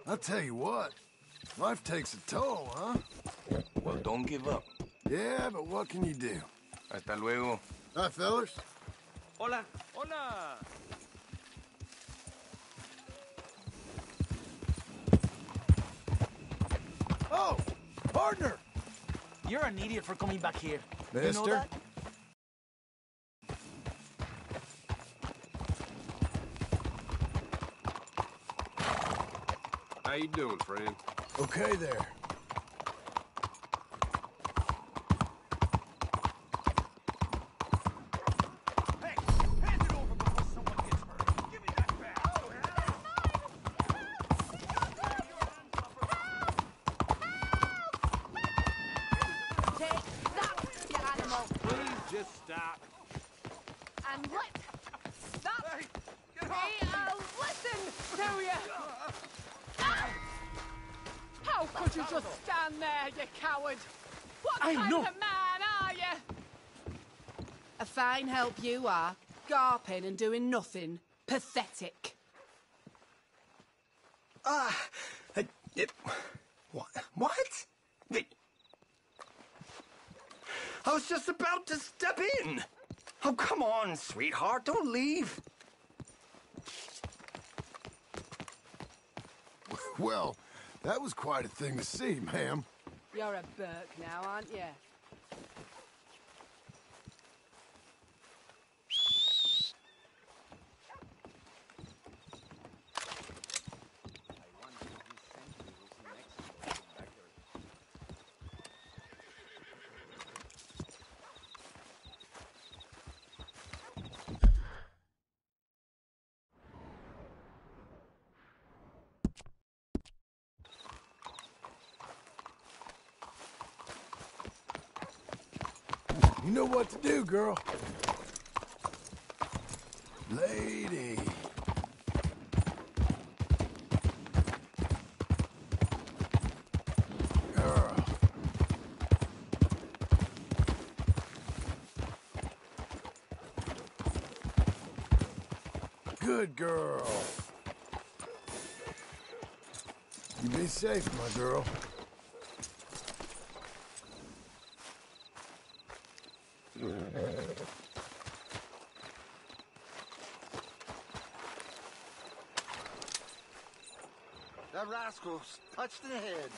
I'll tell you what. Life takes a toll, huh? Well, don't give up. Yeah, but what can you do? Hasta luego. Hi, fellas. Hola. Hola. Oh, partner! You're an idiot for coming back here. You know Mister? that? How you doing, friend? Okay there. Hey, hand it over before someone gets hurt. Give me that back. Oh, Take that, you animal. Please just stop. And let that be a lesson to you. How could you just stand there, you coward? What kind of man are you? A fine help you are, garping and doing nothing. Pathetic. What? I was just about to step in. Oh, come on, sweetheart, don't leave. Well, that was quite a thing to see, ma'am. You're a Burke now, aren't you? You know what to do, girl. Lady. Girl. Good girl. You be safe, my girl. That rascal's touched the head.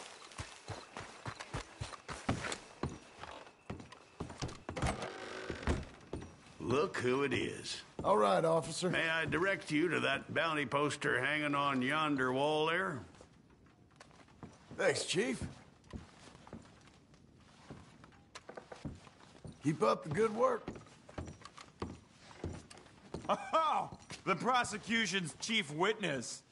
Look who it is. All right, officer. May I direct you to that bounty poster hanging on yonder wall there? Thanks, Chief. Keep up the good work. Oh, the prosecution's chief witness.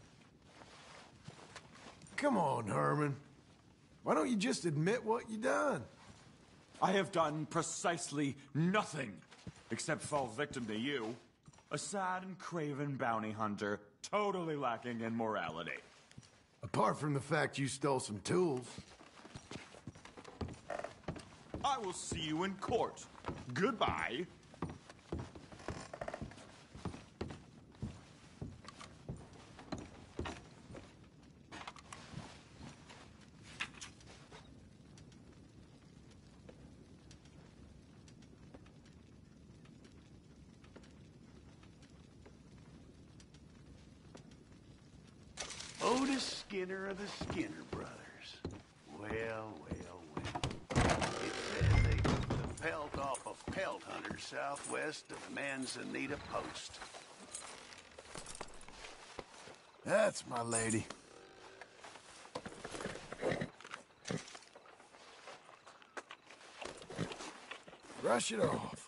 Come on, Herman. Why don't you just admit what you done? I have done precisely nothing except fall victim to you, a sad and craven bounty hunter, totally lacking in morality. Apart from the fact you stole some tools. I will see you in court. Goodbye. Otis Skinner of the Skinner Brothers. Well. It says they took the pelt off a pelt hunter southwest of the Manzanita Post. That's my lady. Brush it off.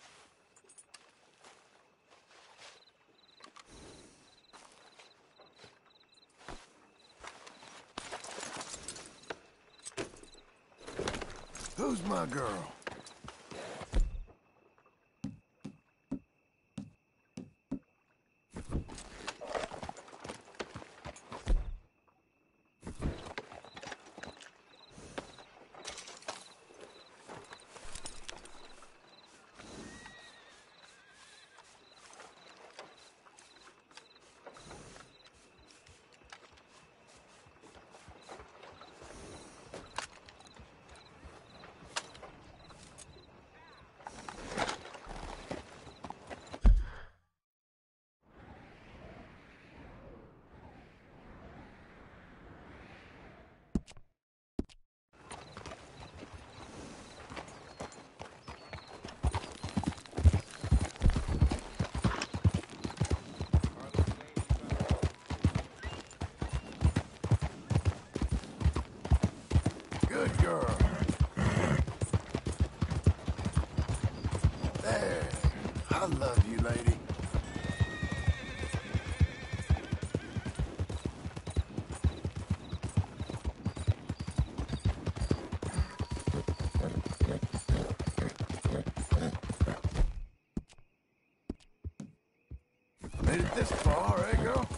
Who's my girl? I love you, lady. Made it this far, eh, girl?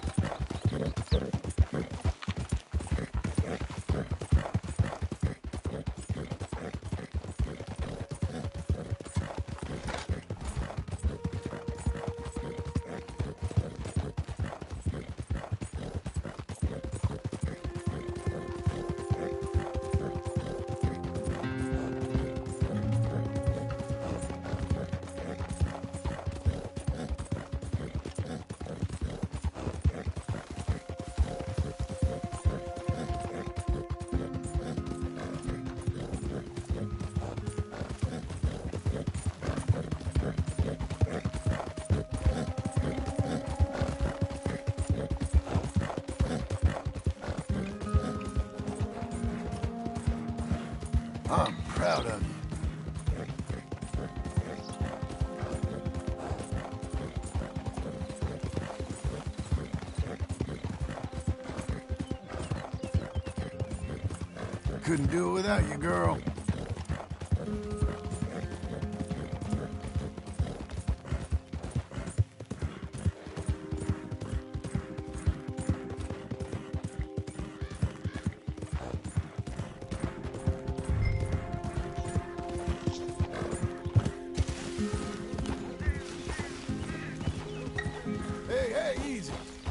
I'm proud of you. Couldn't do it without you, girl. Hey, hey, easy.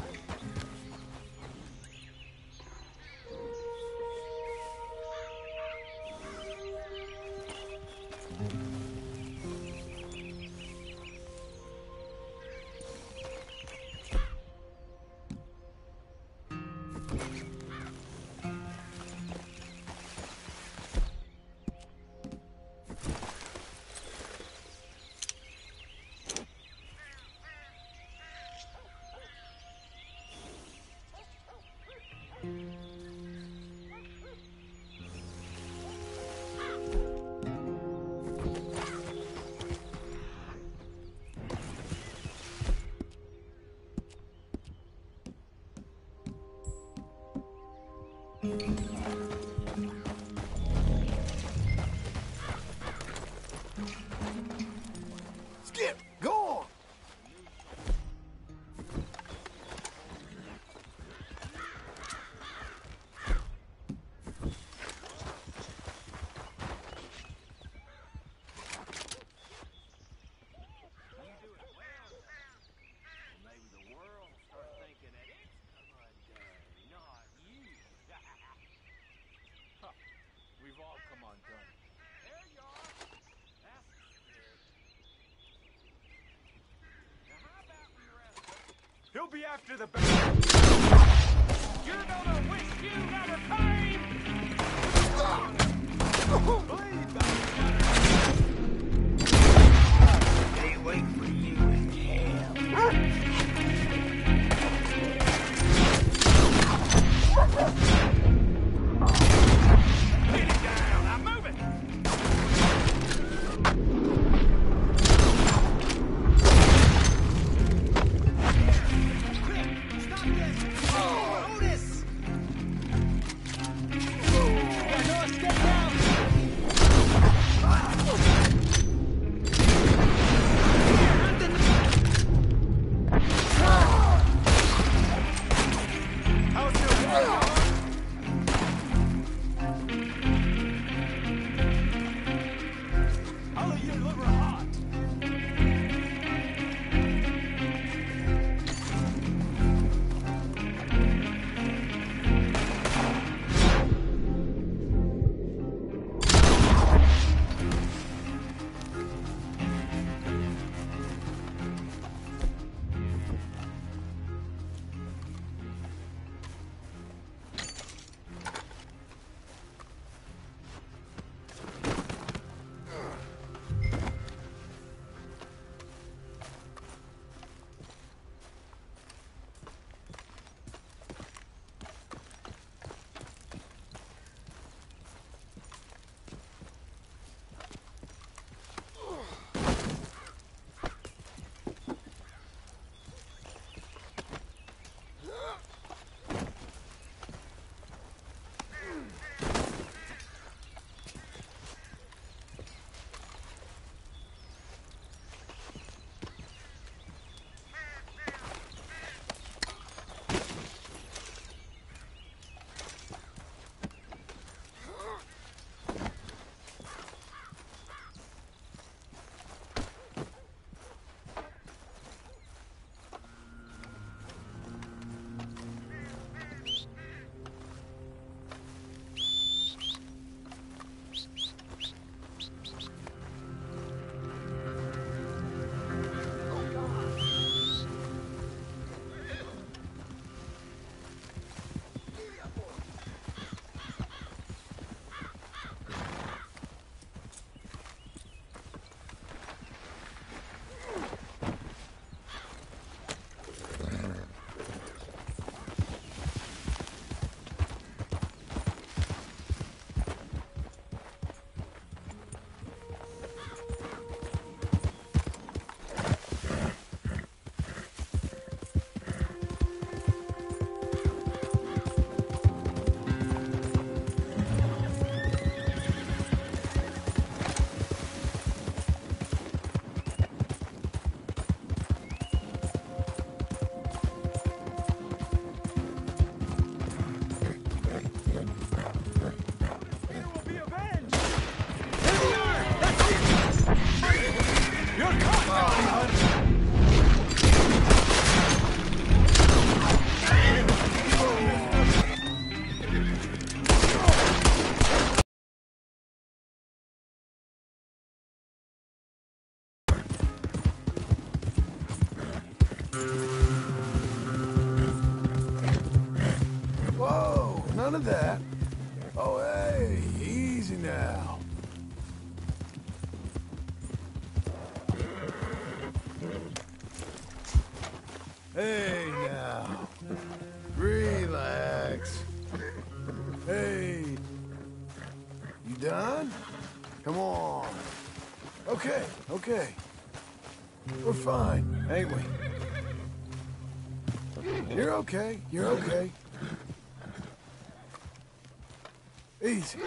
Skip, go on. Maybe the world will start thinking that it's undone, not you. Huh. We've all come undone. There you are. That's the spirit. Now how about we rest up? He'll be after the You're gonna wish you never came! They wait for you in hell. Pin it down! Now move it! Stop this! Oh, Otis! Yeah, no escape now! Whoa, none of that. Oh, hey, easy now. Hey, now. Relax. Hey. You done? Come on. Okay, okay. We're fine, ain't we? You're okay, you're okay. Easy.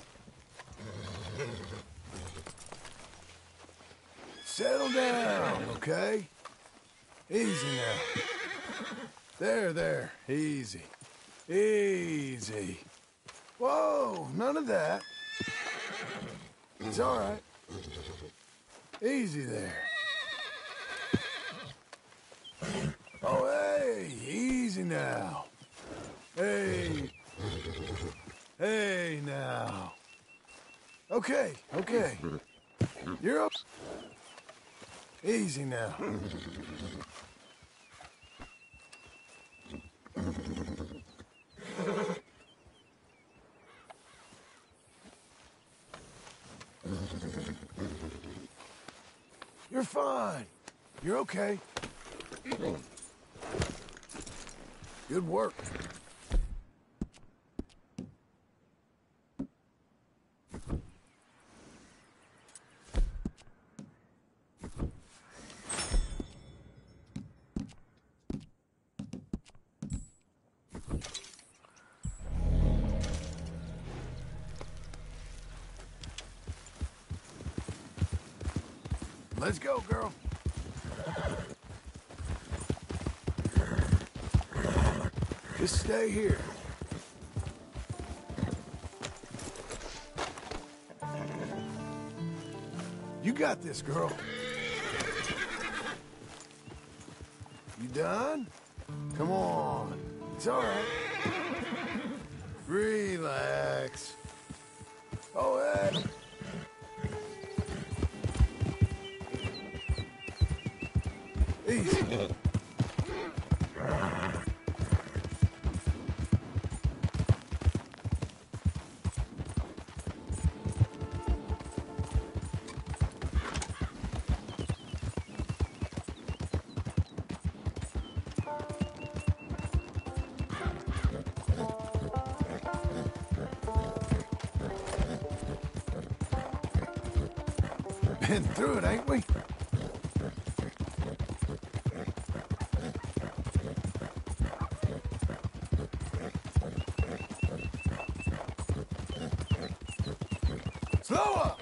Settle down, okay? Easy now. There, easy. Easy. Whoa, none of that. It's all right. Easy there. Oh, hey, easy now. Hey. Hey, now. Okay, okay. You're up. Easy now. You're fine. You're okay. Good work. Let's go, girl. Just stay here. You got this, girl. You done? Come on. It's all right. Relax. Oh, hey. Easy. Been through it, ain't we? Slow up!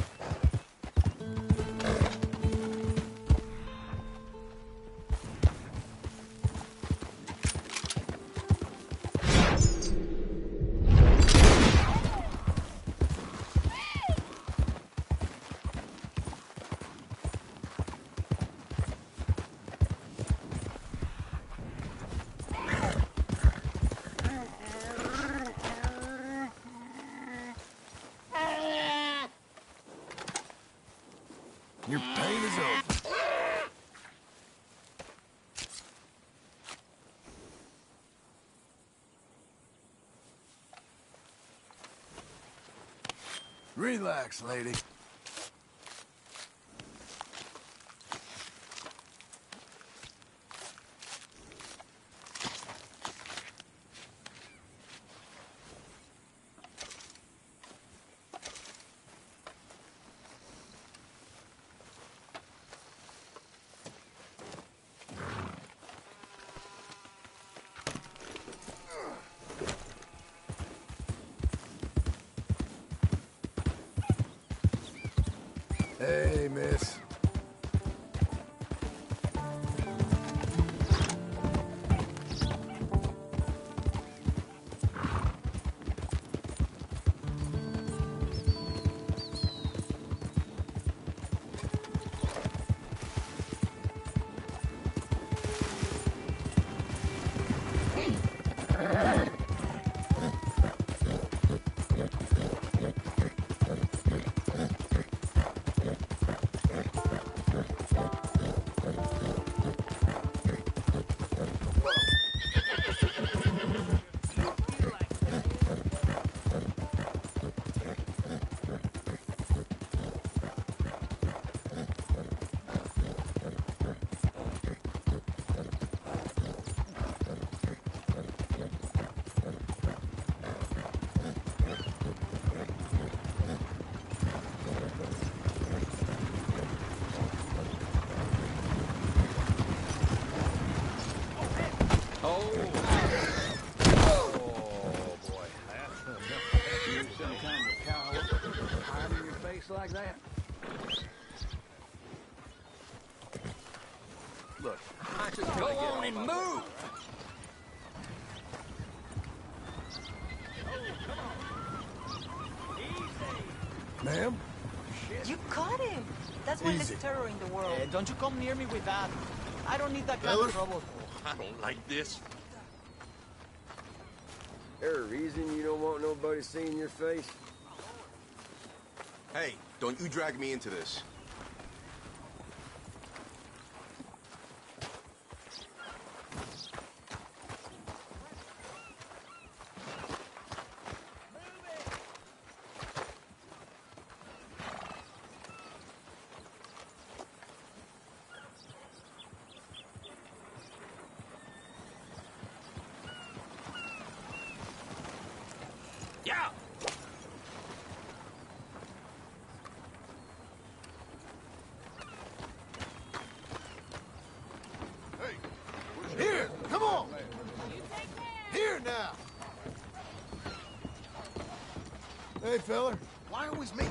Your pain is over. Relax, lady. Hey, miss. looks like that. Look, go on and move! Ma'am? You caught him. That's why there's Easy. terror in the world. Don't you come near me with that. I don't need that kind Fellas? of trouble. I don't like this. There a reason you don't want nobody seeing your face? Hey, don't you drag me into this. Yeah! Here, come on! Here now! Hey, feller. Why always me?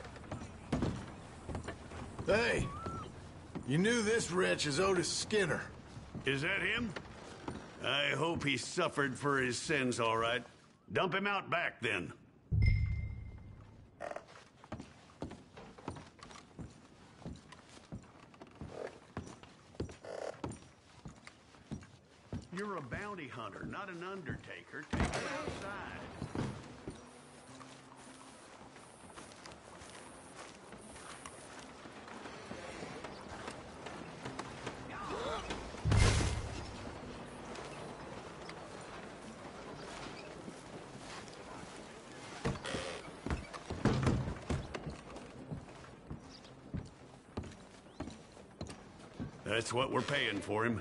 Hey. You knew this wretch is Otis Skinner. Is that him? I hope he suffered for his sins, all right. Dump him out back, then. You're a bounty hunter, not an undertaker. Take it outside. That's what we're paying for him.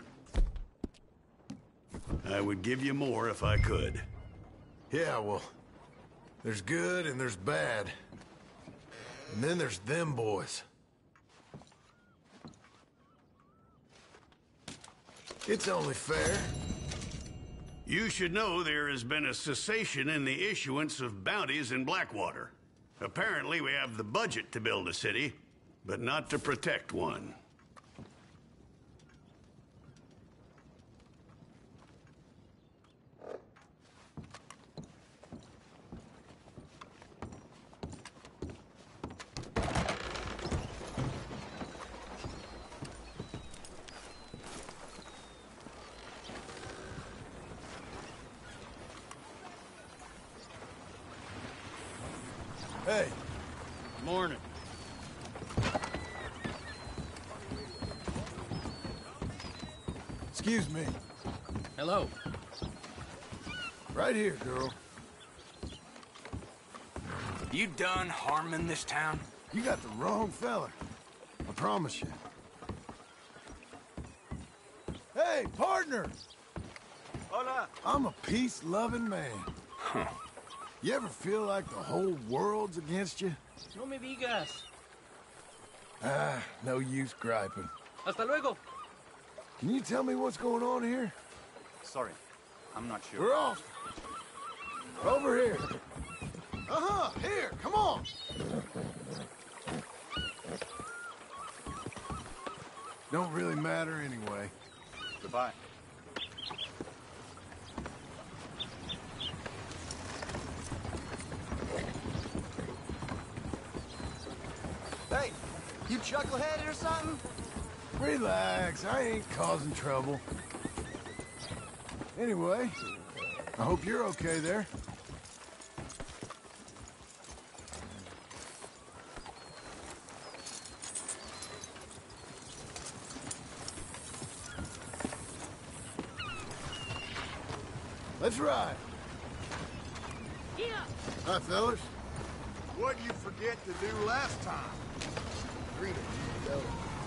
I would give you more if I could. Yeah, well, there's good and there's bad. And then there's them boys. It's only fair. You should know there has been a cessation in the issuance of bounties in Blackwater. Apparently we have the budget to build a city, but not to protect one. Hey. Morning. Excuse me. Hello. Right here, girl. You done harming this town? You got the wrong fella. I promise you. Hey, partner! Hola. I'm a peace-loving man. You ever feel like the whole world's against you? No me digas. Ah, no use griping. Hasta luego. Can you tell me what's going on here? Sorry, I'm not sure. We're off. Over here. Uh-huh, here, come on. Don't really matter anyway. Goodbye. Hey, you chuckleheaded or something? Relax, I ain't causing trouble. Anyway, I hope you're okay there. Let's ride. Yeah. Hi, fellas. What'd you forget to do last time? Greetings, fellas.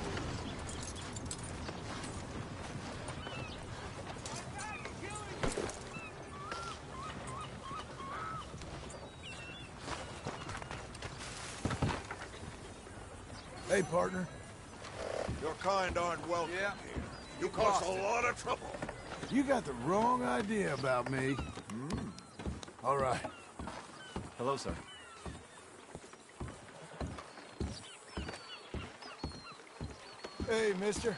Hey, partner. Your kind aren't welcome Yeah. here. You cause a lot of trouble. You got the wrong idea about me. All right. Hello, sir. Hey, mister.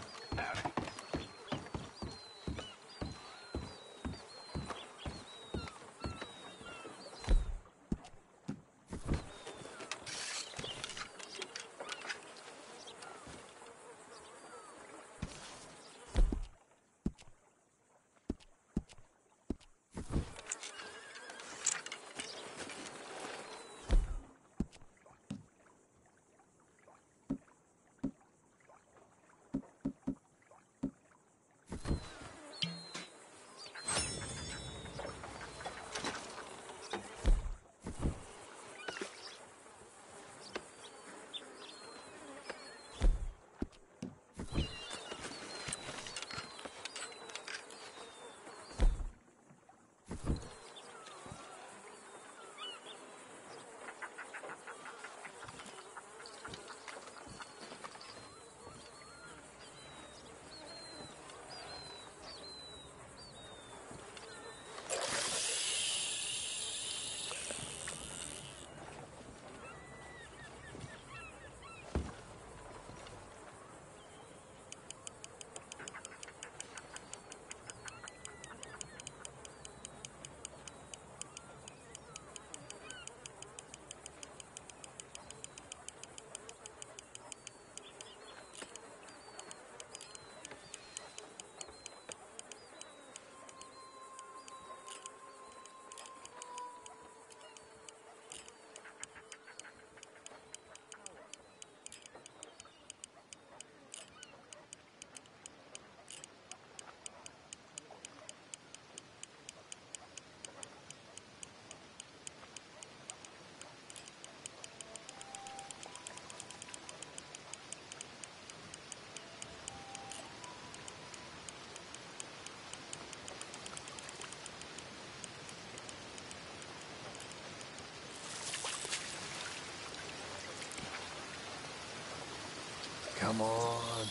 Come on.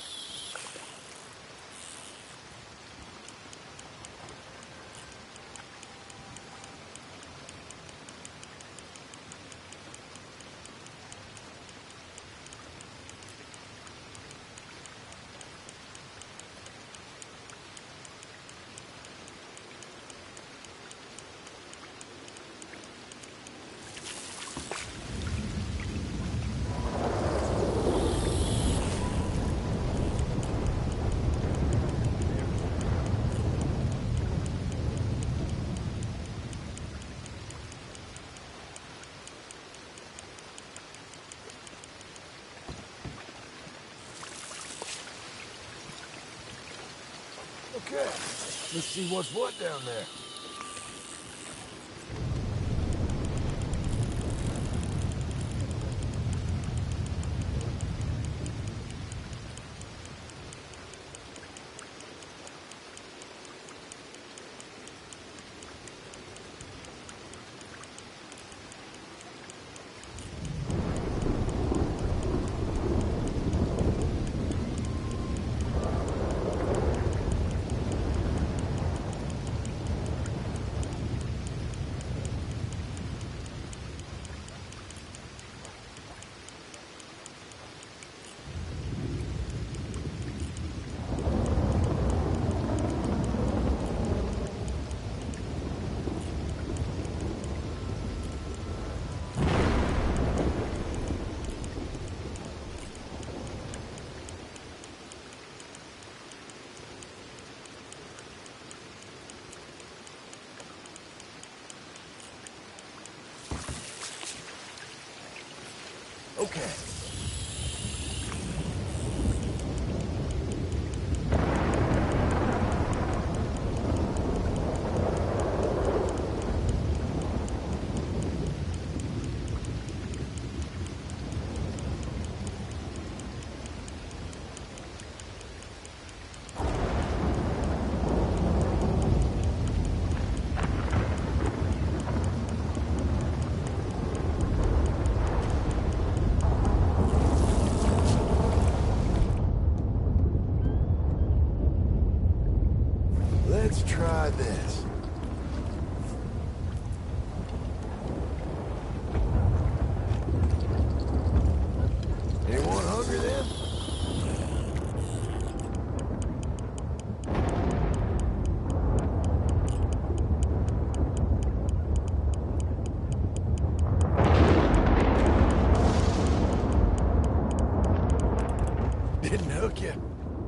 Okay, let's see what's what down there. Okay. Didn't hook you.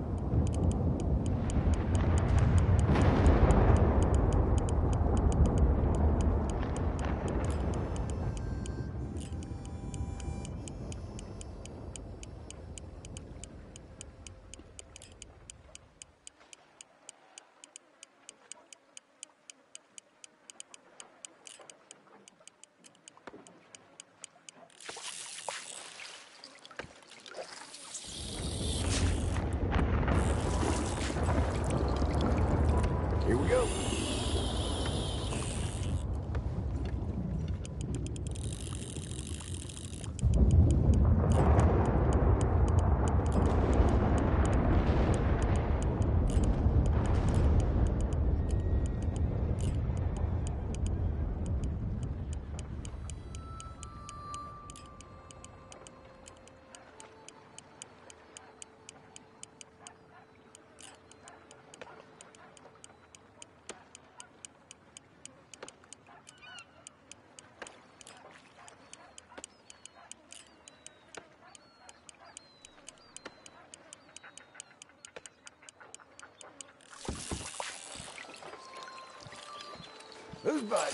Here we go. Who's biting?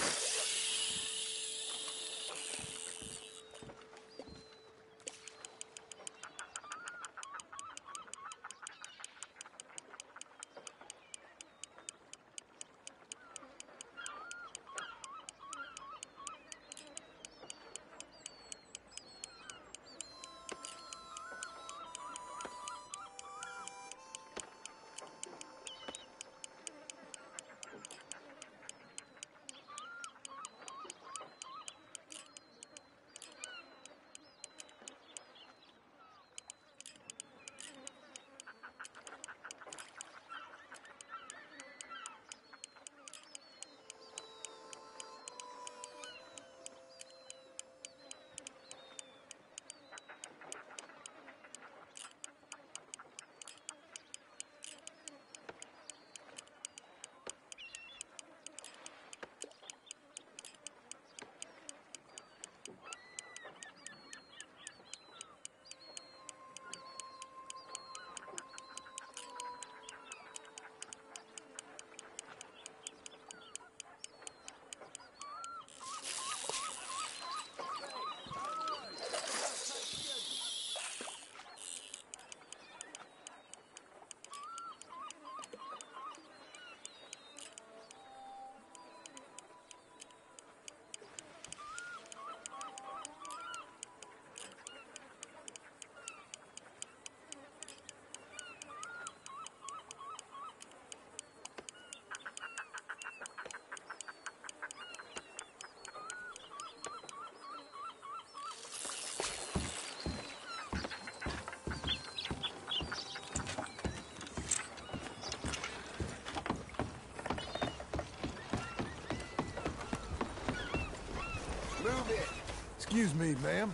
Move it. Excuse me, ma'am.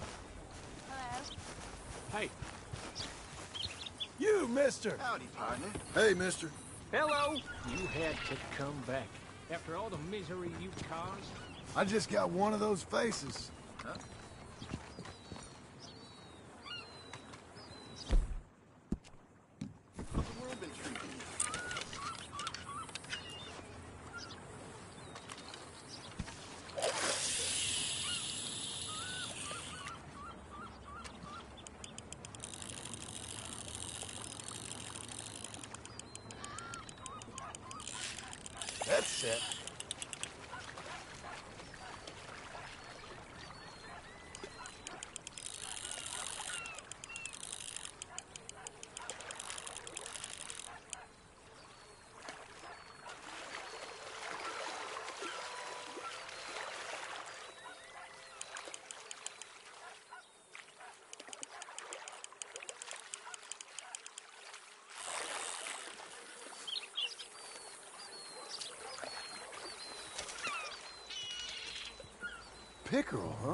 Hey. You, mister. Howdy, partner. Hey, mister. Hello. You had to come back. After all the misery you caused. I just got one of those faces. Huh? How's the world been treating you? That's set. Pickerel, huh?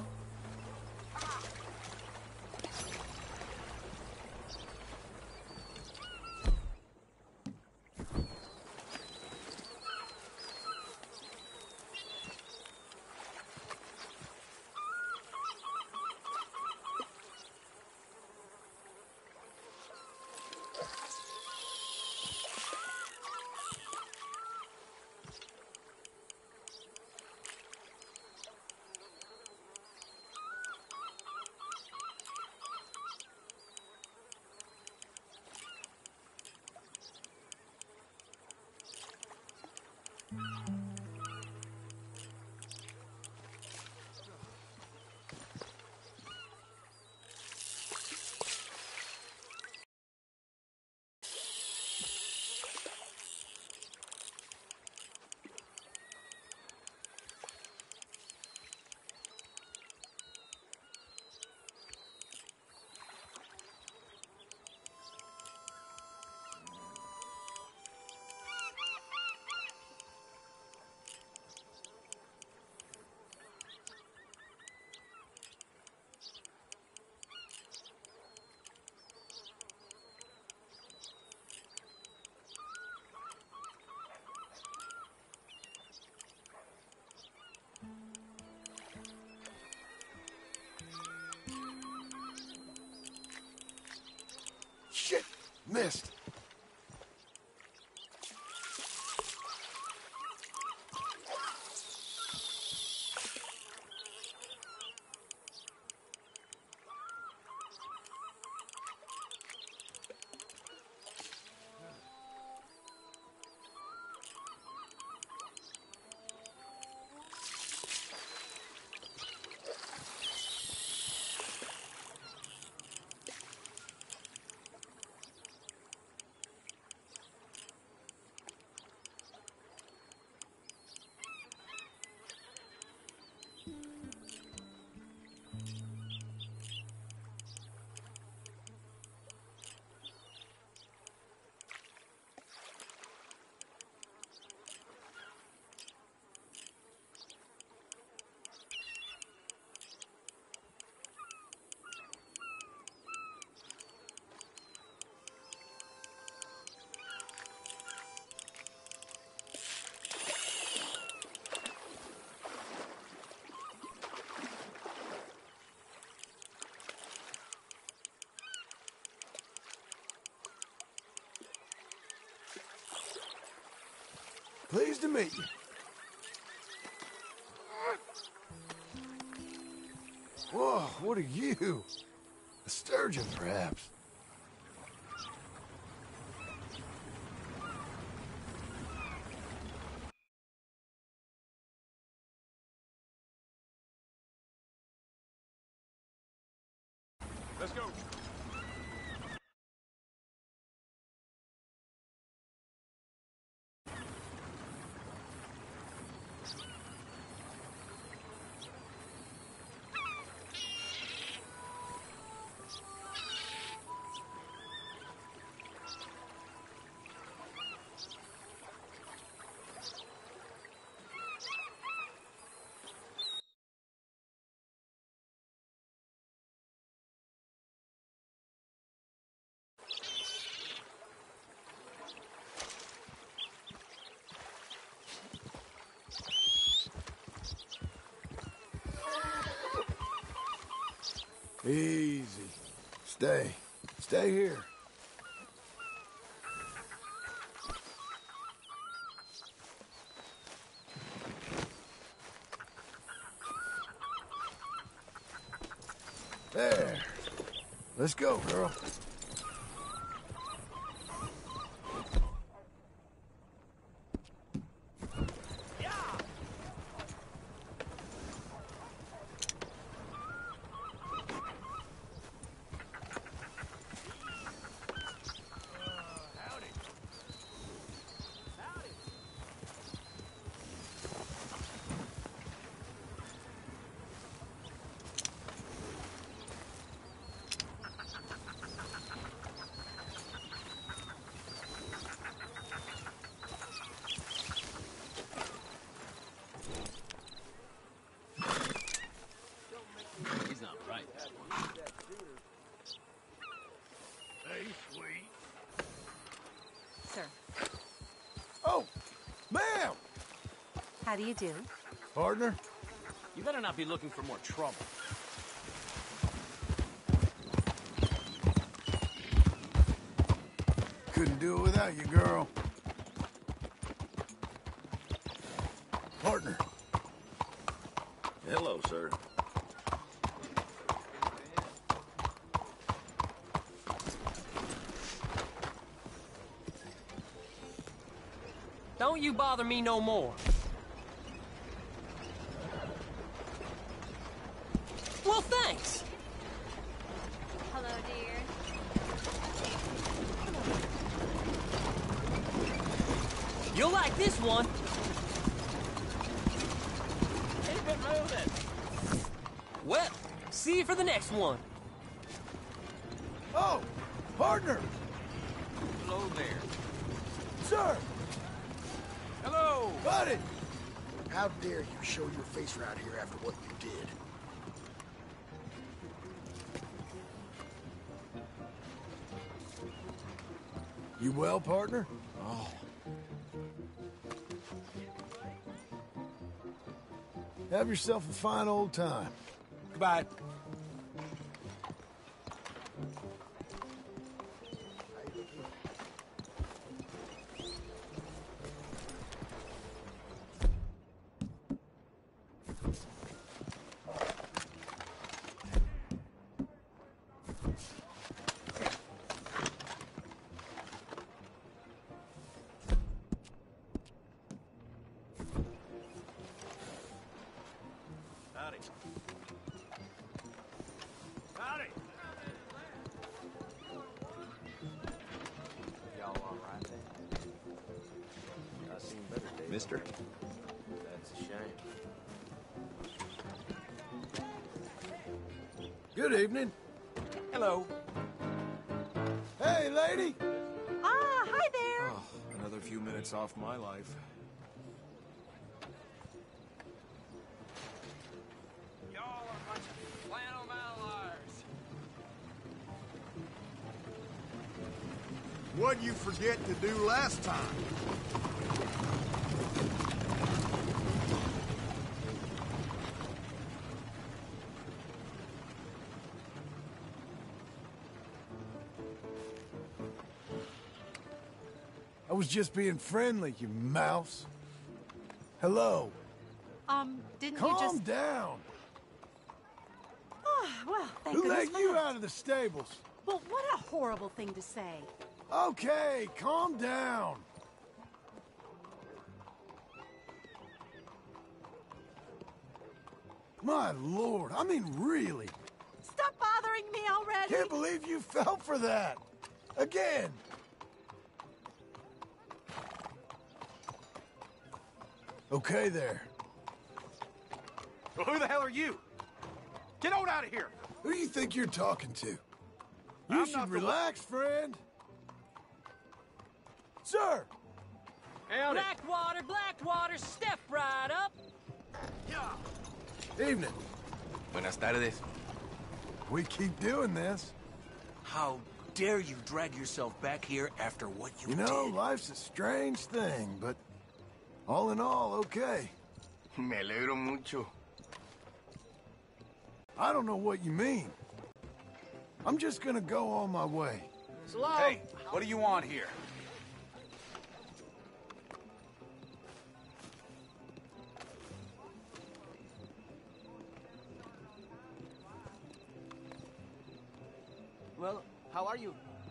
Missed. Pleased to meet you. Whoa, what are you? A sturgeon, perhaps? Let's go. Easy. Stay. Stay here. There. Let's go, girl. He's not right. Hey, sweet. Sir, Oh, ma'am! how do you do? Partner? You better not be looking for more trouble. Couldn't do it without you, girl. Partner. Hello, sir. Don't you bother me no more. Well, thanks. Hello, dear. You'll like this one. Keep it moving. Well, see you for the next one. Oh, partner! Hello there. Sir! Hello. Buddy! How dare you show your face around here after what you did? You well, partner? Oh, Have yourself a fine old time. Goodbye. mister. That's a shame. Good evening. Hello. Hey, lady. Ah, hi there. Oh, another few minutes off my life. Y'all are a bunch of flannel mallards. What'd you forget to do last time? I was just being friendly, you mouse. Hello. Didn't you just... Calm down. Oh, well, thank Who goodness let for you that. out of the stables? Well, what a horrible thing to say. Okay, calm down. My lord, I mean really. Stop bothering me already. Can't believe you fell for that. Again. Okay there. Well, who the hell are you? Get on out of here! Who do you think you're talking to? You I'm should not the relax, friend. Sir! Blackwater, step right up. Evening. Buenas tardes. We keep doing this. How dare you drag yourself back here after what you You know, life's a strange thing, but all in all, okay. Me alegro mucho. I don't know what you mean. I'm just gonna go on my way. Hey, what do you want here? Well, how are you?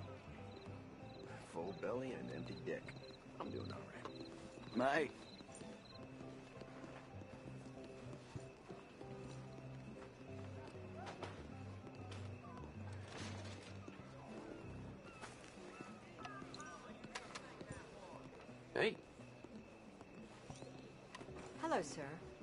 Full belly and an empty dick. I'm doing all right. Mate. Hey. Hello, sir.